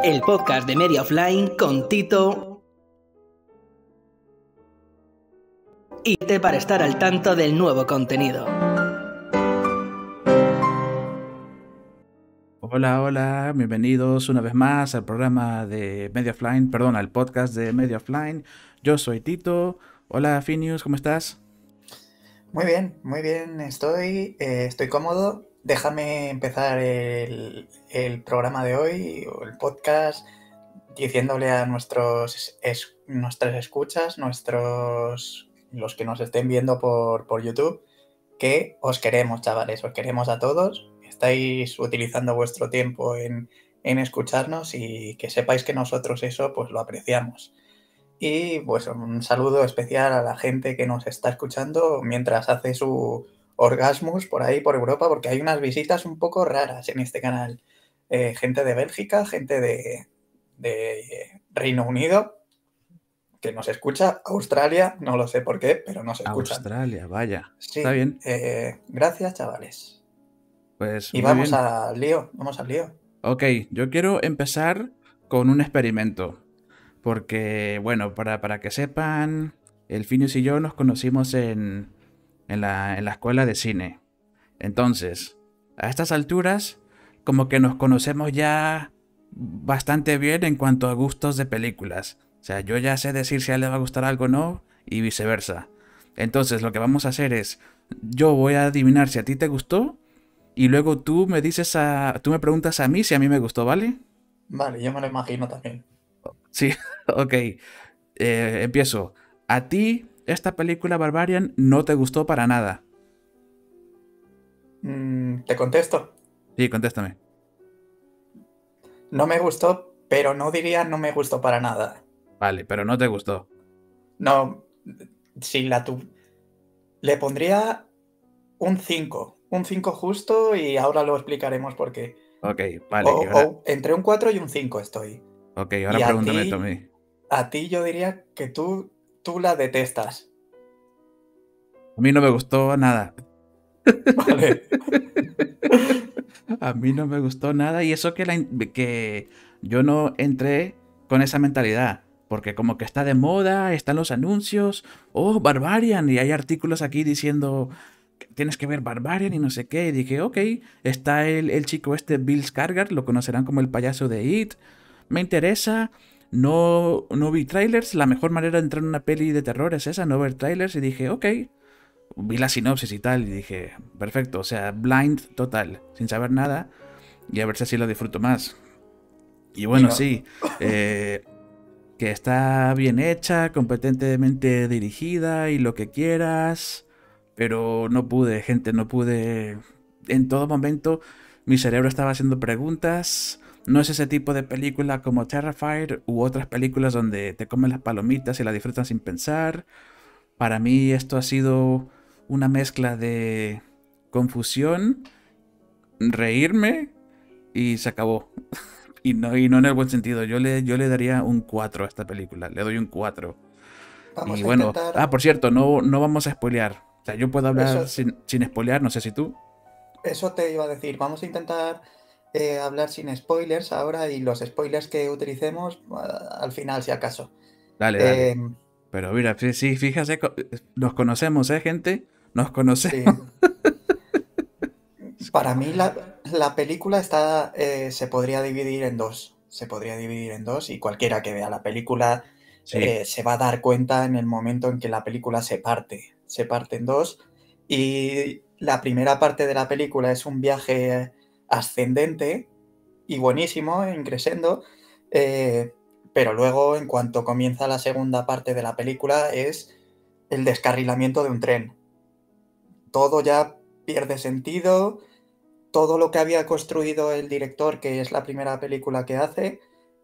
El podcast de Media Offline con Tito y te para estar al tanto del nuevo contenido. Hola, hola, bienvenidos una vez más al programa de Media Offline, perdón, al podcast de Media Offline. Yo soy Tito. Hola, Phineas, ¿cómo estás? Muy bien, estoy cómodo. Déjame empezar el programa de hoy, o el podcast, diciéndole a nuestras escuchas, los que nos estén viendo por YouTube, que os queremos, chavales, os queremos a todos. Estáis utilizando vuestro tiempo en escucharnos y que sepáis que nosotros eso pues lo apreciamos. Y pues un saludo especial a la gente que nos está escuchando mientras hace su Orgasmus por ahí por Europa, porque hay unas visitas un poco raras en este canal. Gente de Bélgica, gente de Reino Unido, que nos escucha. Australia, no lo sé por qué, pero nos escuchan. Australia, vaya. Está Sí, bien. gracias, chavales. Pues Y muy vamos bien. al lío, vamos al lío. Ok, yo quiero empezar con un experimento. Porque, bueno, para que sepan, el Phineas y yo nos conocimos en la escuela de cine. Entonces, a estas alturas, como que nos conocemos ya bastante bien en cuanto a gustos de películas. O sea, yo ya sé decir si a él le va a gustar algo o no, y viceversa. Entonces, lo que vamos a hacer es, yo voy a adivinar si a ti te gustó, y luego tú me preguntas a mí si a mí me gustó, ¿vale? Vale, yo me lo imagino también. Sí, ok. Empiezo. A ti, esta película Barbarian no te gustó para nada. Te contesto. Sí, contéstame. No me gustó, pero no diría no me gustó para nada. Vale, pero no te gustó. No, si la tu... Le pondría un 5 justo y ahora lo explicaremos por qué. Ok, vale. O entre un 4 y un 5 estoy. Y Ahora pregúntame tú a mí. a ti yo diría que tú la detestas. A mí no me gustó nada. Vale. A mí no me gustó nada y eso que yo no entré con esa mentalidad. Porque como que está de moda, están los anuncios. Oh, Barbarian. Y hay artículos aquí diciendo que tienes que ver Barbarian y no sé qué. Y dije, ok, está el chico este Bill Skarsgård, lo conocerán como el payaso de It. Me interesa. No vi trailers. La mejor manera de entrar en una peli de terror es esa, no ver trailers. Y dije, ok. Vi la sinopsis y tal. Y dije, perfecto. O sea, blind total. Sin saber nada. Y a ver si así lo disfruto más. Y Y bueno, no. sí. Que está bien hecha, competentemente dirigida y lo que quieras. Pero no pude, gente, no pude. En todo momento mi cerebro estaba haciendo preguntas. No es ese tipo de película como Terrifier u otras películas donde te comen las palomitas y la disfrutan sin pensar. Para mí esto ha sido una mezcla de confusión, reírme y se acabó. Y no en el buen sentido. Yo le daría un 4 a esta película. Le doy un 4. Vamos Y a bueno, intentar. por cierto, no vamos a spoilear. O sea, yo puedo hablar Eso, sin spoilear, no sé si tú. eso te iba a decir. Vamos a intentar hablar sin spoilers ahora y los spoilers que utilicemos al final, si acaso. Dale, dale. Eh, Pero mira, sí, fíjate, nos conocemos, gente. Nos conocemos. sí. Para mí la película se podría dividir en dos. Se podría dividir en dos y cualquiera que vea la película Sí, se va a dar cuenta en el momento en que la película se parte. Se parte en dos y la primera parte de la película es un viaje ascendente y buenísimo, en crescendo, eh, pero luego en cuanto comienza la segunda parte de la película es el descarrilamiento de un tren. Todo ya pierde sentido, todo lo que había construido el director, que es la primera película que hace,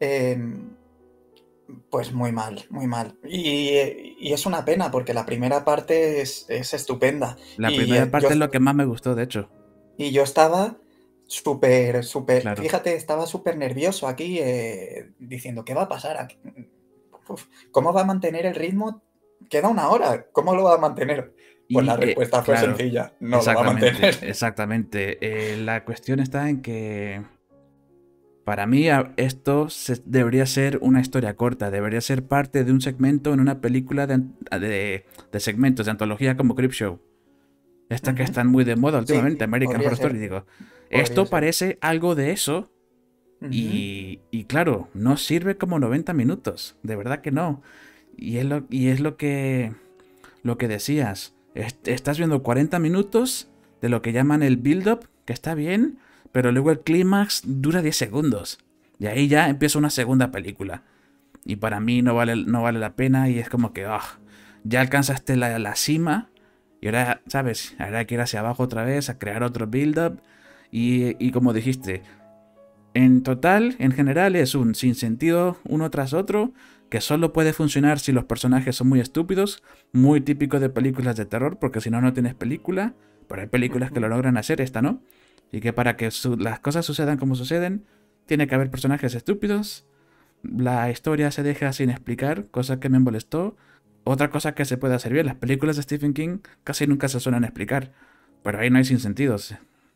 pues muy mal, muy mal. Y es una pena porque la primera parte es estupenda. la primera parte es lo que más me gustó, de hecho. Y yo estaba Claro. fíjate, estaba súper nervioso aquí diciendo, ¿qué va a pasar aquí? Uf, ¿cómo va a mantener el ritmo? Queda una hora, ¿cómo lo va a mantener? Pues la Y respuesta fue claro, sencilla, no lo va a exactamente, mantener. exactamente. La cuestión está en que Para mí esto debería ser una historia corta, debería ser parte de un segmento en una película de segmentos, de antología como Creepshow. Estas que están muy de moda Sí, últimamente, American podría Horror Story, ser, digo. podría Esto ser. parece algo de eso Ujú. y claro, no sirve como 90 minutos, de verdad que no. Y es lo que decías. Estás viendo 40 minutos de lo que llaman el build-up, que está bien, pero luego el clímax dura 10 segundos. Y ahí ya empieza una segunda película. Y para mí no vale la pena y es como que ya alcanzaste la cima y ahora, ¿sabes? Ahora hay que ir hacia abajo otra vez a crear otro build-up. Y como dijiste, en total, en general, es un sinsentido uno tras otro que solo puede funcionar si los personajes son muy estúpidos, muy típico de películas de terror, porque si no, no tienes película. Pero hay películas que lo Ujú. logran hacer, esta no. Y que para que las cosas sucedan como suceden, tiene que haber personajes estúpidos. La historia se deja sin explicar, cosa que me molestó. Otra cosa que se puede hacer bien, las películas de Stephen King casi nunca se suelen explicar. Pero ahí no hay sinsentidos.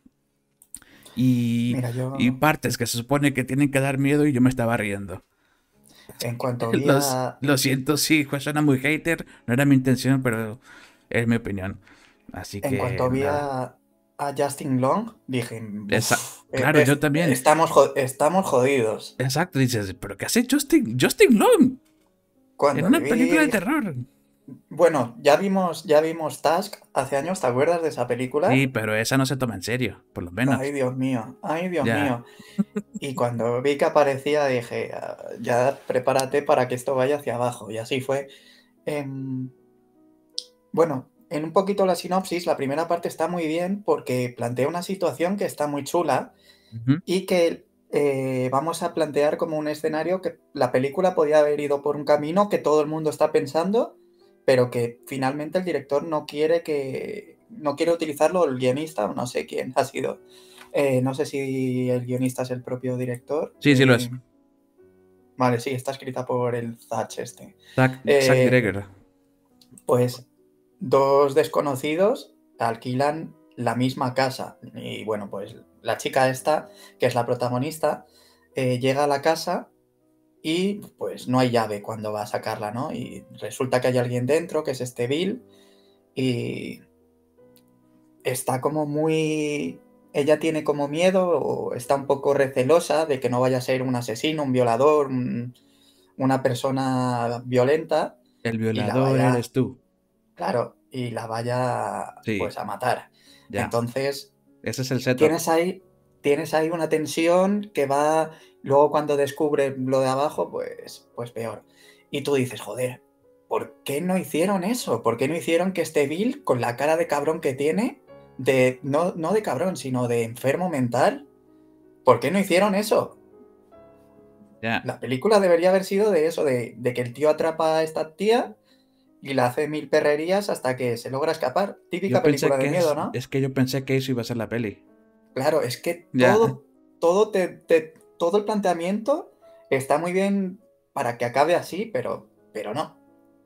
Y, Mira, y yo partes que se supone que tienen que dar miedo y yo me estaba riendo. en cuanto vi Los, a, lo siento, sí, pues suena muy hater, no era mi intención, pero es mi opinión. Así en que cuanto vi nada. a Justin Long, dije, "Buf, Claro, yo también. estamos jodidos". Exacto, dices, ¿pero qué hace Justin Long? En Cuando le una película vi de terror. Bueno, ya vimos Task hace años, ¿te acuerdas de esa Sí, película? pero esa no se toma en serio, por lo Ay, menos. Dios mío, ay, Dios Ya. mío. Y cuando vi que aparecía dije, ya prepárate para que esto vaya hacia abajo. Y así fue. Em, bueno, en un poquito la sinopsis, la primera parte está muy bien porque plantea una situación que está muy chula Ujú. y que vamos a plantear como un escenario que la película podía haber ido por un camino que todo el mundo está pensando, pero que finalmente el director no quiere utilizarlo, o el guionista, o no sé quién ha sido. No sé si el guionista es el propio director. Sí, sí lo es. Vale, sí, está escrita por el Zach este. Zack Eh, Gregor. pues dos desconocidos alquilan la misma casa y bueno, pues la chica esta, que es la protagonista, llega a la casa y pues no hay llave cuando va a sacarla, ¿no? Y resulta que hay alguien dentro, que es este Bill, y está como muy... Ella tiene como miedo o está un poco recelosa de que no vaya a ser un asesino, un violador, una persona violenta El y la violador vaya, eres tú. claro, y la vaya Sí, pues a matar. ya. Entonces, Ese es el setup. tienes ahí, tienes ahí una tensión que va, luego cuando descubre lo de abajo, pues peor. Y tú dices, joder, ¿por qué no hicieron eso? ¿Por qué no hicieron que este Bill, con la cara de cabrón que tiene, no de cabrón, sino de enfermo mental, ¿por qué no hicieron eso? Ya. La película debería haber sido de eso, de que el tío atrapa a esta tía y la hace mil perrerías hasta que se logra escapar. Yo Típica pensé película de que miedo, ¿no? es que yo pensé que eso iba a ser la peli. Claro, es que Ya. todo el planteamiento está muy bien para que acabe así, pero no.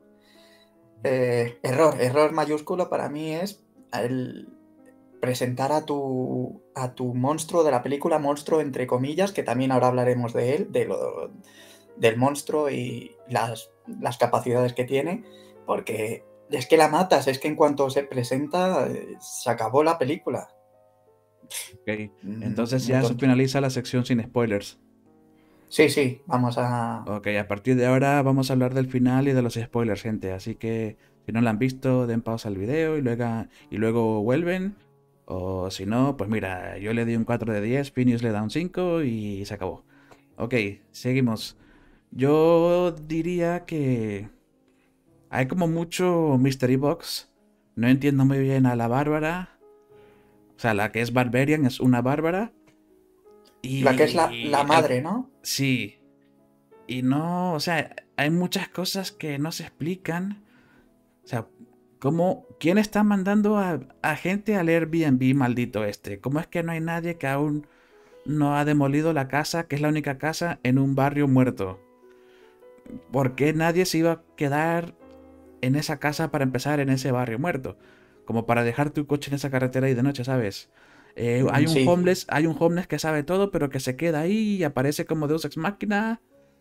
Error mayúsculo para mí es el presentar a tu monstruo de la película, monstruo entre comillas, que también ahora hablaremos de él, del monstruo y las capacidades que tiene, porque es que la matas, es que en cuanto se presenta, se acabó la película. Ok. Entonces Muy ya se tonto. finaliza la sección sin spoilers. Sí, sí, vamos a... Ok, a partir de ahora vamos a hablar del final y de los spoilers, gente. Así que si no lo han visto, den pausa al video y luego vuelven. O si no, pues mira, yo le di un 4 de 10, Phineas le da un 5 y se acabó. Ok, seguimos. Yo diría que hay como mucho Mystery Box. No entiendo muy bien a la Bárbara. O sea, la que es Barbarian es una Bárbara. La que es la Y madre, ¿no? sí. Y no, o sea, hay muchas cosas que no se explican. O sea, ¿quién está mandando a gente al Airbnb maldito este? ¿Cómo es que no hay nadie que aún no ha demolido la casa, que es la única casa en un barrio muerto? ¿Por qué nadie se iba a quedar en esa casa para empezar en ese barrio muerto? Como para dejar tu coche en esa carretera y de noche, ¿sabes? Sí, Hay un homeless que sabe todo, pero que se queda ahí y aparece como Deus Ex Machina.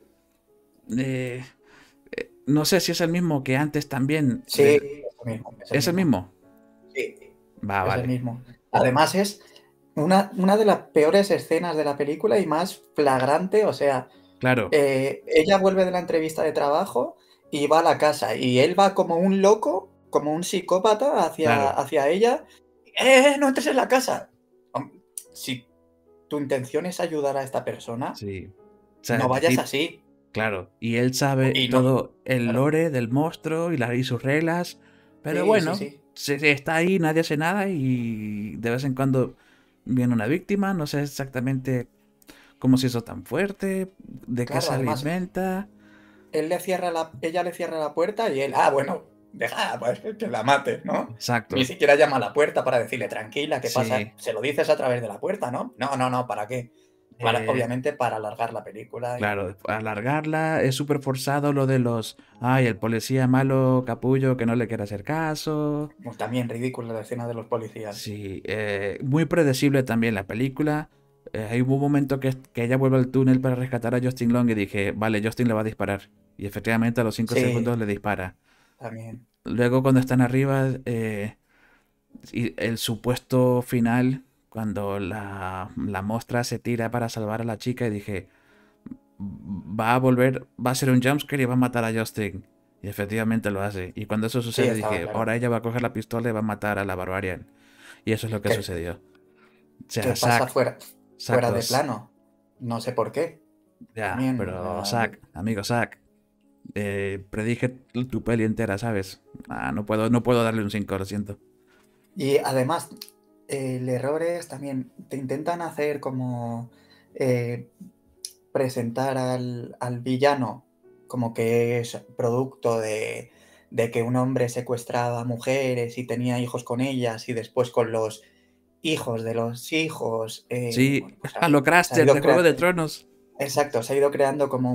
Eh, no sé si es el mismo que antes también. sí, es el mismo, es el ¿Es el mismo. mismo? Sí, Va, es el vale. mismo. Además es una de las peores escenas de la película y más flagrante, o sea, Claro, ella vuelve de la entrevista de trabajo y va a la casa y él va como un loco, como un psicópata claro. hacia ella. No entres en la casa! Si tu intención es ayudar a esta persona, Sí. O sea, no vayas así. claro. Y él sabe Y no, todo el claro. lore del monstruo y sus reglas. Pero Sí, sí, bueno, sí. está ahí, nadie hace nada y de vez en cuando viene una víctima. No sé exactamente cómo se hizo tan fuerte, de qué Claro, se además, alimenta. ella le cierra la puerta y él, bueno, deja, pues que la mate, ¿no? Ni Exacto. siquiera llama a la puerta para decirle, tranquila, ¿qué pasa? Sí. Se lo dices a través de la puerta, ¿no? No, no, no, ¿para qué? Eh, Obviamente para alargar la película y claro, alargarla, es súper forzado lo de los, ay, el policía malo capullo que no le quiere hacer caso. pues, también ridícula la escena de los policías. Sí, muy predecible también la película. Hay un momento que ella vuelve al túnel para rescatar a Justin Long y dije, vale, Justin le va a disparar. Y efectivamente a los 5 Sí, segundos le dispara. también. Luego cuando están arriba, y el supuesto final, cuando la mostra se tira para salvar a la chica y dije, va a volver, va a ser un jumpscare y va a matar a Justin. Y efectivamente lo hace. Y cuando eso Sí, sucede estaba dije, claro. ahora ella va a coger la pistola y va a matar a la Barbarian. Y eso es lo que ¿Qué, sucedió. O qué sea, pasa Zack fuera de 2. plano? No sé por qué. Ya, También, o pero sea, Zack, amigo Zack, predije tu peli entera, ¿sabes? No puedo darle un 5, lo siento. y además, el error es también, te intentan hacer como eh, presentar al villano como que es producto de que un hombre secuestraba mujeres y tenía hijos con ellas y después con los hijos de los hijos, Sí, bueno, pues a lo se ha Craster ido de Juego creando, de Tronos. exacto, se ha ido creando como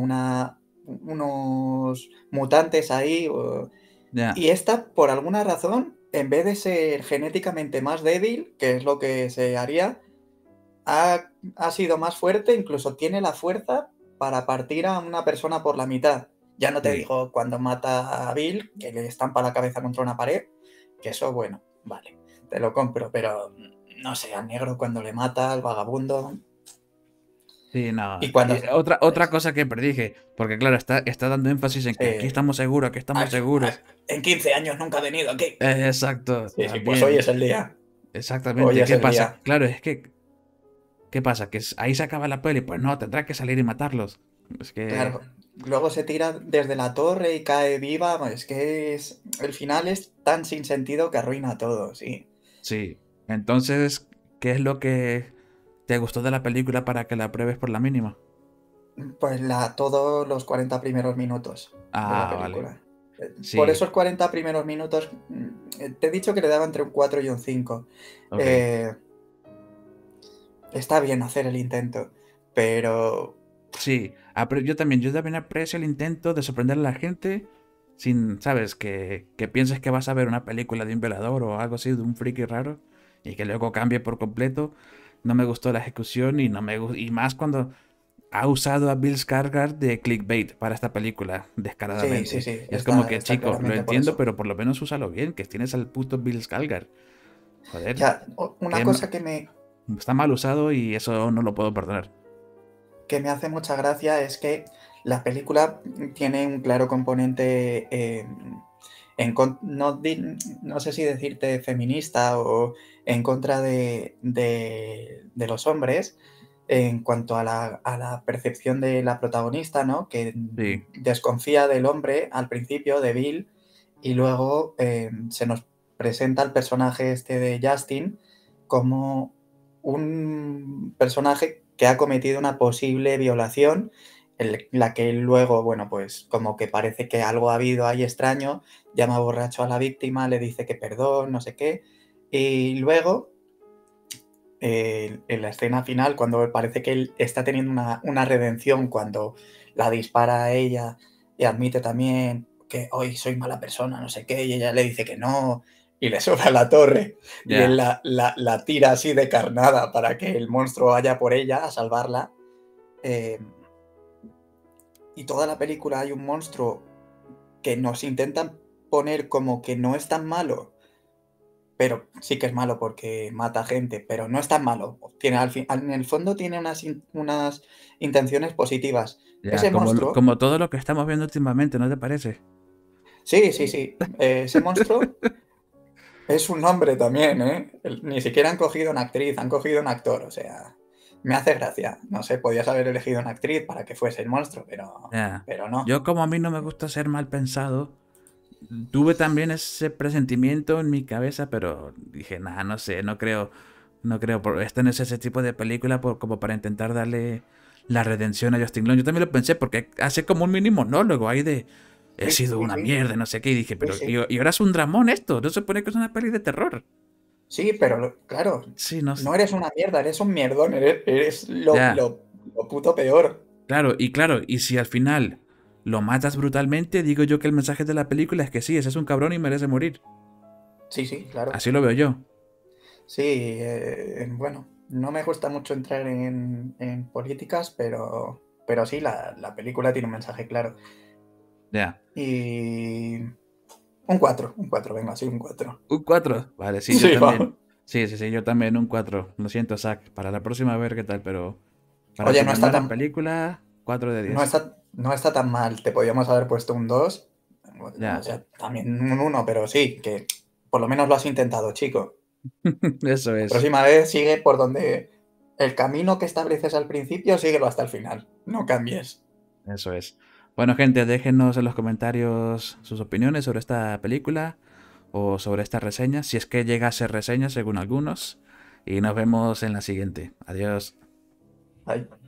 unos mutantes ahí. Ya, Y esta, por alguna razón, en vez de ser genéticamente más débil, que es lo que se haría, ha sido más fuerte, incluso tiene la fuerza para partir a una persona por la mitad. Ya no te sí. digo cuando mata a Bill, que le estampa la cabeza contra una pared, que eso, bueno, vale, te lo compro, pero no sé, al negro cuando le mata, al vagabundo, Sí, no. y cuando... Y otra cosa que predije, porque claro, está dando énfasis en que aquí Sí, estamos seguros, aquí estamos seguros. en 15 años nunca ha venido aquí. Exacto, Sí, sí, pues hoy también. es el día. Hoy Exactamente. es ¿Qué el pasa? día. Claro, es que, ¿qué pasa? Que ahí se acaba la peli. Pues no, tendrá que salir y matarlos. Es que, Claro, luego se tira desde la torre y cae viva. Es que el final es tan sin sentido que arruina todo, sí. sí. Entonces, ¿qué es lo que te gustó de la película para que la pruebes por la mínima? Pues todos los 40 primeros minutos de la Ah, vale. película. Por Sí, esos 40 primeros minutos, te he dicho que le daba entre un 4 y un 5. ok. Eh, Está bien hacer el intento, pero Sí, yo también aprecio el intento de sorprender a la gente sin, ¿sabes? Que pienses que vas a ver una película de un violador o algo así, de un friki raro, y que luego cambie por completo. No me gustó la ejecución y y más cuando ha usado a Bill Skarsgård de clickbait para esta película, sí, sí, descaradamente. sí, Y es como que, está chico, lo claramente por entiendo, eso. pero por lo menos úsalo bien, que tienes al puto Bill Skarsgård. Joder, Ya, una que cosa está mal usado y eso no lo puedo perdonar. que me hace mucha gracia es que la película tiene un claro componente, no sé si decirte feminista o en contra de los hombres en cuanto a la percepción de la protagonista, ¿no? Que Sí, desconfía del hombre al principio, de Bill, y luego se nos presenta el personaje este de Justin como un personaje que ha cometido una posible violación, en la que él luego, bueno, pues como que parece que algo ha habido ahí extraño, llama borracho a la víctima, le dice que perdón, no sé qué, y luego en la escena final, cuando parece que él está teniendo una redención, cuando la dispara a ella y admite también que hoy soy mala persona, no sé qué, y ella le dice que no, y le sube a la torre. Y Ya. él la tira así de carnada para que el monstruo vaya por ella a salvarla. Y toda la película hay un monstruo que nos intentan poner como que no es tan malo, pero sí que es malo porque mata gente, pero no es tan malo. En el fondo tiene unas intenciones positivas. Ya, Ese monstruo, como todo lo que estamos viendo últimamente, ¿no te parece? sí. Ese monstruo es un hombre también, ¿eh? Ni siquiera han cogido una actriz, han cogido un actor, o sea, me hace gracia. No sé, podías haber elegido una actriz para que fuese el monstruo, Ya. pero no. Yo, como a mí no me gusta ser mal pensado, tuve también ese presentimiento en mi cabeza, pero dije, nah, no sé, no creo. No creo. Este no es ese tipo de película como para intentar darle la redención a Justin Long. Yo también lo pensé porque hace como un mini monólogo ahí de he Sí, sido sí, una sí. mierda, no sé qué. Y dije, pero Sí. y ahora es un dramón esto. No se supone que es una peli de terror. Sí, pero claro, Sí, no sé. no eres una mierda, eres un mierdón, eres Ya, lo puto peor. claro, y si al final lo matas brutalmente, digo yo que el mensaje de la película es que sí, ese es un cabrón y merece morir. Sí, claro. Así lo veo yo. Sí, bueno, no me gusta mucho entrar en políticas, pero sí, la película tiene un mensaje claro. Ya. Y un 4, venga, sí, un 4. Un 4. Vale, sí, yo Sí, también. vamos. Sí, yo también un 4. Lo siento, Zach. Para la próxima a ver qué tal, pero para Oye, tu primera película, 4 de 10. no está tan mal, te podíamos haber puesto un 2, o Ya, sea, también un 1, pero sí, que por lo menos lo has intentado, chico. eso La es. próxima vez sigue por donde el camino que estableces al principio, síguelo hasta el final. No cambies. Eso es. Bueno, gente, déjenos en los comentarios sus opiniones sobre esta película o sobre esta reseña, si es que llega a ser reseña según algunos. Y nos vemos en la siguiente. Adiós. Ay.